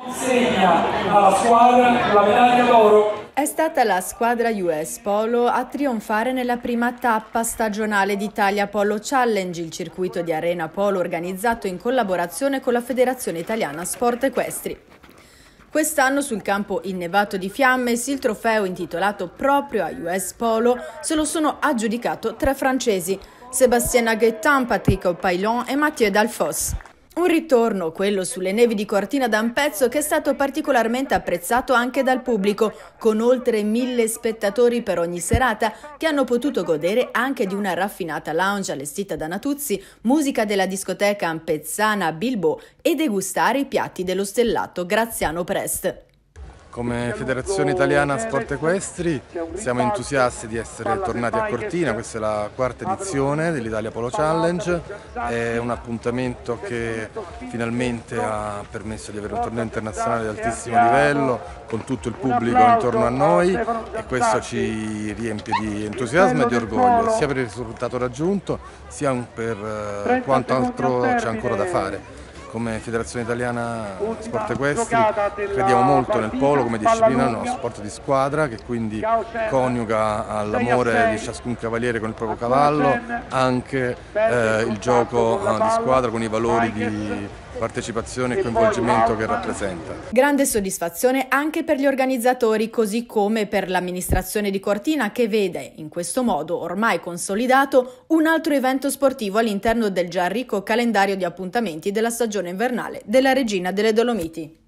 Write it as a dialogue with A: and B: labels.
A: Segna alla squadra la medaglia d'oro.
B: È stata la squadra US Polo a trionfare nella prima tappa stagionale d'Italia Polo Challenge, il circuito di arena polo organizzato in collaborazione con la Federazione Italiana Sport Equestri. Quest'anno sul campo innevato di Fiammes il trofeo intitolato proprio a US Polo se lo sono aggiudicato tre francesi, Sébastien Aguetin, Patrick Paillon e Mathieu Dalfos. Un ritorno, quello sulle nevi di Cortina d'Ampezzo, che è stato particolarmente apprezzato anche dal pubblico, con oltre 1000 spettatori per ogni serata che hanno potuto godere anche di una raffinata lounge allestita da Natuzzi, musica della discoteca ampezzana Bilbo e degustare i piatti dello stellato Graziano Prest.
C: Come Federazione Italiana Sport Equestri siamo entusiasti di essere tornati a Cortina, questa è la quarta edizione dell'Italia Polo Challenge, è un appuntamento che finalmente ha permesso di avere un torneo internazionale di altissimo livello, con tutto il pubblico intorno a noi, e questo ci riempie di entusiasmo e di orgoglio, sia per il risultato raggiunto sia per quanto altro c'è ancora da fare. Come Federazione Italiana Sport Equestri crediamo molto nel polo come disciplina, uno sport di squadra che quindi coniuga all'amore di ciascun cavaliere con il proprio cavallo anche il gioco di squadra con i valori di partecipazione e coinvolgimento che rappresenta.
B: Grande soddisfazione anche per gli organizzatori, così come per l'amministrazione di Cortina, che vede in questo modo ormai consolidato un altro evento sportivo all'interno del già ricco calendario di appuntamenti della stagione invernale della Regina delle Dolomiti.